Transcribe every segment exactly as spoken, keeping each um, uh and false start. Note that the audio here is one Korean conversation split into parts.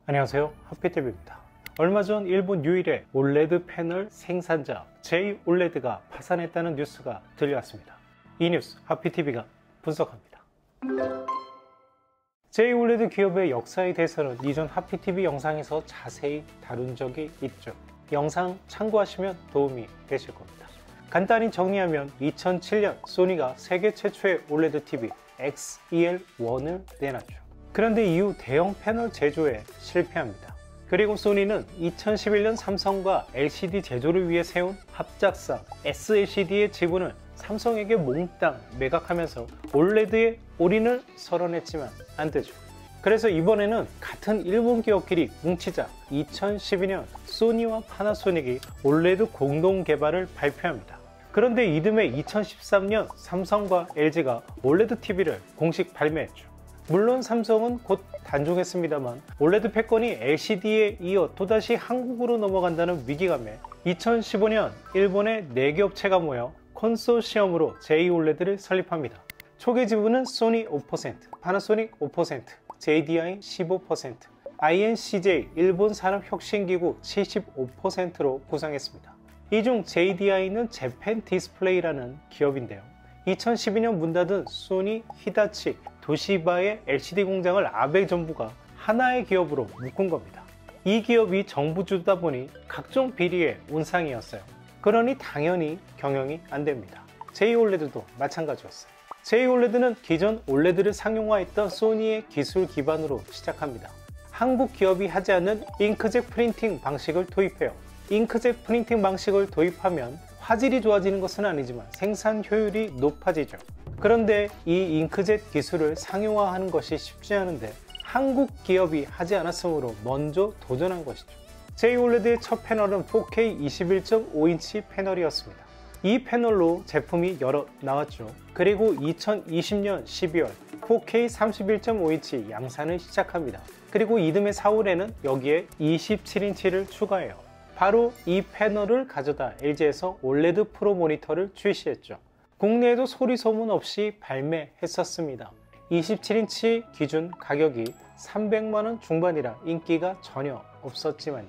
안녕하세요, 하피티비입니다. 얼마 전 일본 유일의 올레드 패널 생산자 제이올레드가 파산했다는 뉴스가 들려왔습니다. 이 뉴스 하피티비가 분석합니다. 제이올레드 기업의 역사에 대해서는 이전 하피티비 영상에서 자세히 다룬 적이 있죠. 영상 참고하시면 도움이 되실 겁니다. 간단히 정리하면 이천칠 년 소니가 세계 최초의 올레드 티비 엑스이엘 원을 내놨죠. 그런데 이후 대형 패널 제조에 실패합니다. 그리고 소니는 이천십일 년 삼성과 엘시디 제조를 위해 세운 합작사 에스엘시디의 지분을 삼성에게 몽땅 매각하면서 올레드에 올인을 선언했지만 안되죠. 그래서 이번에는 같은 일본 기업끼리 뭉치자 이천십이 년 소니와 파나소닉이 올레드 공동 개발을 발표합니다. 그런데 이듬해 이천십삼 년 삼성과 엘지가 올레드 티비를 공식 발매했죠. 물론 삼성은 곧 단종했습니다만 올레드 패권이 엘시디에 이어 또다시 한국으로 넘어간다는 위기감에 이천십오 년 일본의 네 개 업체가 모여 컨소시엄으로 제이올레드를 설립합니다. 초기 지분은 소니 오 퍼센트, 파나소닉 오 퍼센트, 제이디아이 십오 퍼센트, 아이엔씨제이 일본 산업혁신기구 칠십오 퍼센트로 구성했습니다. 이 중 제이디아이는 재팬 디스플레이라는 기업인데요. 이천십이 년 문 닫은 소니, 히다치, 도시바의 엘시디 공장을 아베 정부가 하나의 기업으로 묶은 겁니다. 이 기업이 정부주다 보니 각종 비리의 온상이었어요. 그러니 당연히 경영이 안 됩니다. 제이올레드도 마찬가지였어요. 제이올레드는 기존 올레드를 상용화했던 소니의 기술 기반으로 시작합니다. 한국 기업이 하지 않는 잉크젯 프린팅 방식을 도입해요. 잉크젯 프린팅 방식을 도입하면 화질이 좋아지는 것은 아니지만 생산 효율이 높아지죠. 그런데 이 잉크젯 기술을 상용화하는 것이 쉽지 않은데 한국 기업이 하지 않았으므로 먼저 도전한 것이죠. 제이올레드의 첫 패널은 포케이 이십일 점 오 인치 패널이었습니다. 이 패널로 제품이 여러 나왔죠. 그리고 이천이십 년 십이월 포케이 삼십일 점 오 인치 양산을 시작합니다. 그리고 이듬해 사월에는 여기에 이십칠 인치를 추가해요. 바로 이 패널을 가져다 엘지에서 올레드 프로 모니터를 출시했죠. 국내에도 소리 소문 없이 발매했었습니다. 이십칠 인치 기준 가격이 삼백만 원 중반이라 인기가 전혀 없었지만요.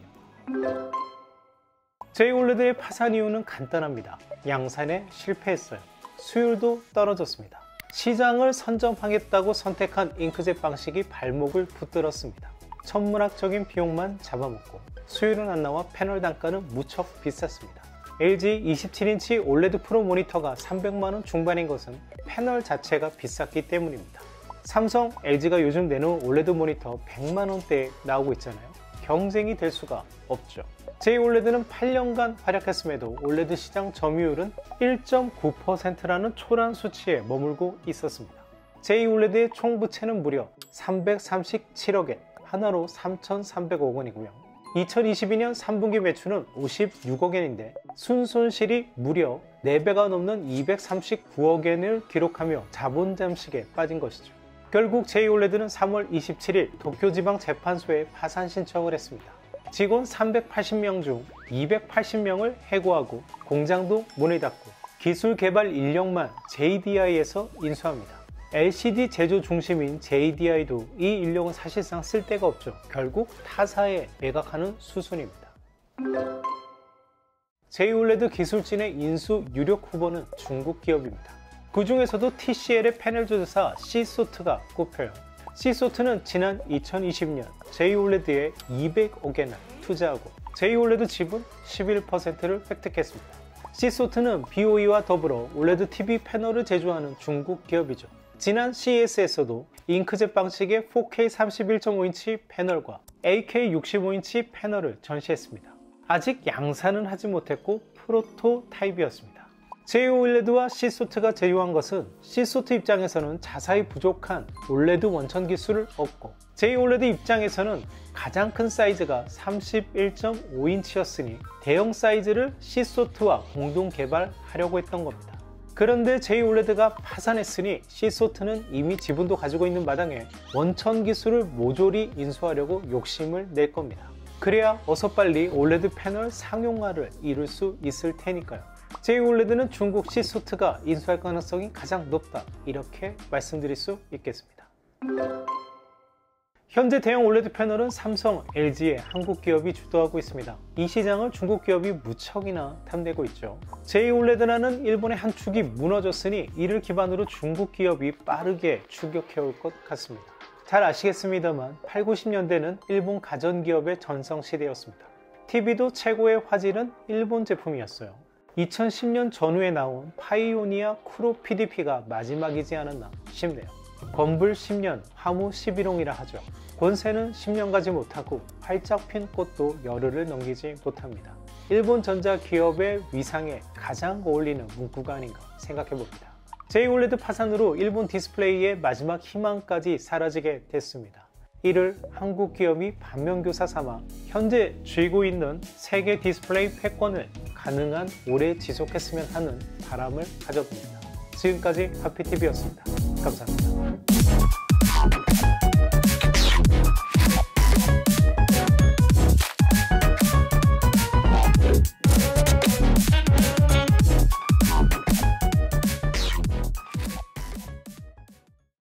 제이올레드의 파산 이유는 간단합니다. 양산에 실패했어요. 수율도 떨어졌습니다. 시장을 선점하겠다고 선택한 잉크젯 방식이 발목을 붙들었습니다. 천문학적인 비용만 잡아먹고 수율은 안 나와 패널 단가는 무척 비쌌습니다. 엘지 이십칠 인치 올레드 프로 모니터가 삼백만 원 중반인 것은 패널 자체가 비쌌기 때문입니다. 삼성, 엘지가 요즘 내놓은 올레드 모니터 백만 원대에 나오고 있잖아요. 경쟁이 될 수가 없죠. 제이올레드는 팔 년간 활약했음에도 올레드 시장 점유율은 일 점 구 퍼센트라는 초란 수치에 머물고 있었습니다. 제이올레드의 총 부채는 무려 삼백삼십칠억 엔, 하나로 삼천삼백억 원이고요. 이천이십이 년 삼 분기 매출은 오십육억 엔인데 순손실이 무려 네 배가 넘는 이백삼십구억 엔을 기록하며 자본 잠식에 빠진 것이죠. 결국 제이올레드는 삼월 이십칠일 도쿄지방재판소에 파산 신청을 했습니다. 직원 삼백팔십 명 중 이백팔십 명을 해고하고 공장도 문을 닫고 기술 개발 인력만 제이디아이에서 인수합니다. 엘시디 제조 중심인 제이디아이도 이 인력은 사실상 쓸데가 없죠. 결국 타사에 매각하는 수순입니다. 제이올레드 기술진의 인수 유력 후보는 중국 기업입니다. 그 중에서도 티씨엘의 패널 조제사 C소트가 꼽혀요. C소트는 지난 이천이십 년 제이올레드에 이백억 엔을 투자하고 제이올레드 지분 십일 퍼센트를 획득했습니다. C소트는 비오이와 더불어 올레드 티비 패널을 제조하는 중국 기업이죠. 지난 씨이에스에서도 잉크젯 방식의 포케이 삼십일 점 오 인치 패널과 에이케이 육십오 인치 패널을 전시했습니다. 아직 양산은 하지 못했고 프로토타입이었습니다. 제이올레드와 C소트가 제휴한 것은 C소트 입장에서는 자사히 부족한 올레드 원천 기술을 얻고 제이올레드 입장에서는 가장 큰 사이즈가 삼십일 점 오 인치였으니 대형 사이즈를 C소트와 공동 개발하려고 했던 겁니다. 그런데 제이올레드가 파산했으니 C소트는 이미 지분도 가지고 있는 마당에 원천 기술을 모조리 인수하려고 욕심을 낼 겁니다. 그래야 어서 빨리 올레드 패널 상용화를 이룰 수 있을 테니까요. 제이올레드는 중국 C소트가 인수할 가능성이 가장 높다, 이렇게 말씀드릴 수 있겠습니다. 현재 대형 올레드 패널은 삼성, 엘지의 한국 기업이 주도하고 있습니다. 이 시장을 중국 기업이 무척이나 탐내고 있죠. 제이 올레드라는 일본의 한 축이 무너졌으니 이를 기반으로 중국 기업이 빠르게 추격해올 것 같습니다. 잘 아시겠습니다만 팔, 구십 년대는 일본 가전기업의 전성시대였습니다. 티비도 최고의 화질은 일본 제품이었어요. 이천십 년 전후에 나온 파이오니아 쿠로 피디피가 마지막이지 않았나 싶네요. 건불 십 년, 화무 십일 홍이라 하죠. 권세는 십 년 가지 못하고 활짝 핀 꽃도 열흘을 넘기지 못합니다. 일본 전자 기업의 위상에 가장 어울리는 문구가 아닌가 생각해봅니다. 제이 올레드 파산으로 일본 디스플레이의 마지막 희망까지 사라지게 됐습니다. 이를 한국 기업이 반면교사 삼아 현재 쥐고 있는 세계 디스플레이 패권을 가능한 오래 지속했으면 하는 바람을 가져봅니다. 지금까지 하피티비였습니다. 감사합니다.